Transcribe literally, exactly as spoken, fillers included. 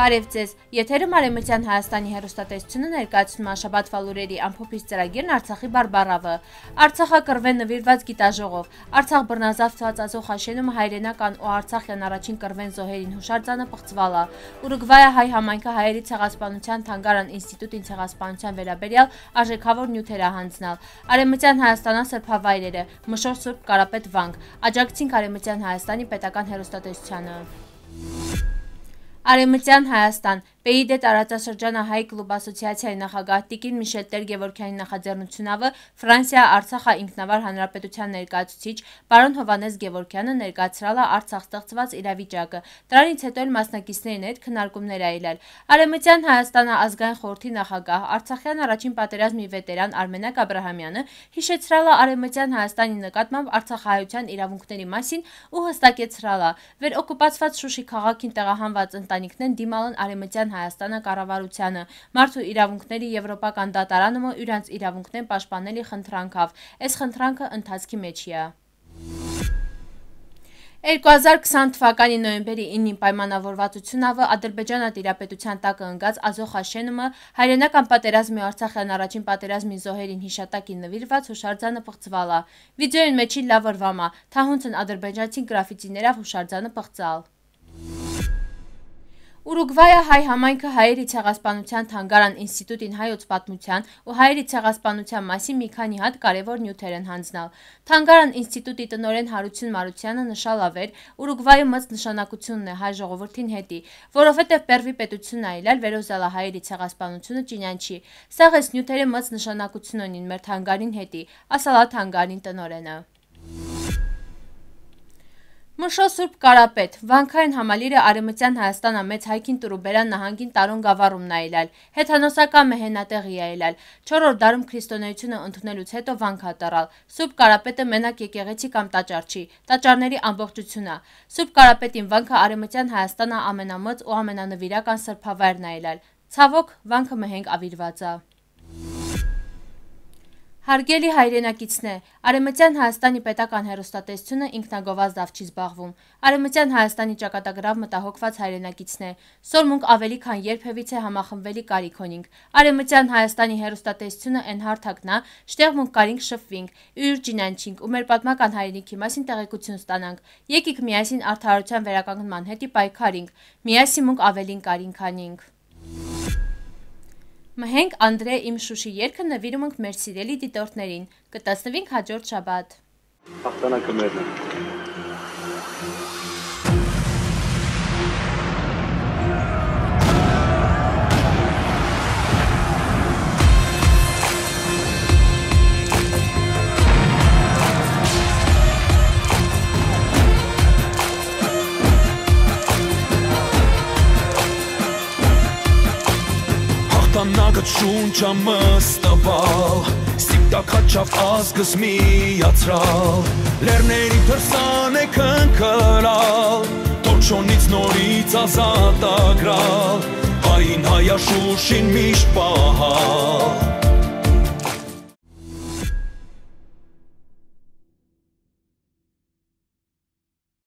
Բարև ձեզ, եթերում Արևմտյան Հայաստանի հեռուստատեսությունը ներկայացնում է Շաբաթվա լուրերի ամփոփիչ ծրագիրն Արցախի բարբառավը։ Արցախակռվեն նվիրված գիտաժողով, Արցախ բռնազավթված Ազոխ հաշենումը հայրենական ու Արցախյան առաջին կռվեն զոհերին հուշարձանը պղծվալա։ Ուրուգվայը հայ համայնքը հայերի ցեղասպանության թանգարան ինստիտուտին ցեղասպանության վերաբերյալ արժեքավոր նյութեր է հանձնալ։ Արևմտյան Հայաստանյան սրբավայրերը, Մշոր Սուրբ Կարապետ վանք, աջակցին Արևմտյան Հայաստանի պետական հեռուստատեսությանը։ Արևմտյան Հայաստան ՊԵԻԴ տարածաշրջանահայ կլուբ ասոցիացիայի նախագահ Տիկին Միշել Տեր-Գևորգյանի նախաձեռնությունով Ֆրանսիա Արցախա ինքնավար հանրապետության ներկայացուցիչ պարոն Հովհաննես Գևորգյանը ներկայացրել է Արցախ ստեղծված իրավիճակը։ Դրանից հետո էլ մասնակիցներին հետ քննարկումներ է ելել։ Արևմտյան Հայաստանը ազգային խորհրդի նախագահ Արցախյան առաջին պատերազմի վետերան Արմենակ Աբրահամյանը հիշեցրել է Արևմտյան Հայաստանի նկատմամբ արցախահայության իրավունքների մասին ու հստակեցրել է, վերօկուպացված Շուշի քաղաքին տեղահանված ընտանիքներն դիմալն Արևմտյան Հայաստանը կառավարությանը, մարդու իրավունքների եվրոպական դատարանում իրանց իրավունքներն պաշտպանելի խնդրանքով, այս խնդրանքը ընթացքի մեջ է։ երկու հազար քսան թվականի նոյեմբերի ինին պայմանավորվածությունով Ադրբեջանա տիրապետության տակ ընկած Ազոխ հաշենումը հայրենական պատերազմի Արցախյան առաջին պատերազմի զոհերին հիշատակին նվիրված հուշարձանը պղծվել է։ Վիդեոյին մեջի լավրվամ է, թահունցն ադրբեջանցի գրաֆիտիներով հուշարձանը պղծալ։ Ուրուգվայը հայ համայնքը հայերի ցեղասպանության թանգարան ինստիտուտին հայոց պատմության ու հայերի ցեղասպանության մասին մի քանի հատ կարևոր նյութեր են հանձնալ։ Թանգարան ինստիտուտի տնօրեն Հարություն Մարությանը նշել ավեր, Ուրուգվայը մեծ նշանակությունն է հայ ժողովրդին հետի, որովհետև Պերվի պետությունն այլել վերոզել է հայերի ցեղասպանությունը ճինանչի։ Սաղ այս նյութերը մեծ նշանակություն ունին մեր թանգարին հետի, ասել է թանգարին տնօրենը։ Մշոր Սուրբ Կարապետ վանքային համալիրը Արևմտյան Հայաստանը մեծ հայքին Տուրուբերան նահանգին տարոն գավառումն է ելել, հեթանոսական մեհենատեղի է ելել, չորրորդ դարում քրիստոնեությունը ընդունելուց հետո վանք է տառալ, Սուրբ Կարապետը մենակ եկեղեցի կամ տաճար չի, տաճարների ամբողջություն է, Սուրբ Կարապետին վանքը Արևմտյան Հայաստանը ամենամեծ ու ամենանվիրական սրբավայրն է ելել, ցավոք վանքը մեհենք ավիրված է։ Հարգելի հայրենակիցներ, Արևմտյան Հայաստանի պետական հեռուստատեսությունը ինքնագովազդով չի զբաղվում։ Արևմտյան Հայաստանի ճակատագրավ մտահոգված հայրենակիցներ, սորմունք ավելի քան երբևիցե համախմբվելի կարիք ունենք։ Արևմտյան Հայաստանի հեռուստատեսությունը են հարթակն է, շտեղմունք կարինք շփվինք, յուր ջինանչինք ու մեր պատմական հայրենիքի մասին տեղեկություն ստանանք։ Եկիք միասին արդարության վերականգնման հետի պայքարինք, միասին մունք ավելին կարինք անինք։ Մհենք Անդրե իմ Շուշի երգը նվիրում ենք մեր սիրելի դիտորդներին, կտեսնվենք հաջորդ շաբաթ։ Հաղթանակը մերն է։ Հաղթանակդ շունչա մստվալ, սիպտակ հաչավ ազգս միացրալ, լերների թրսան է կնքրալ, թոչոնից նորից ազատ ագրալ, հային հայաշուշին միշտ պահալ։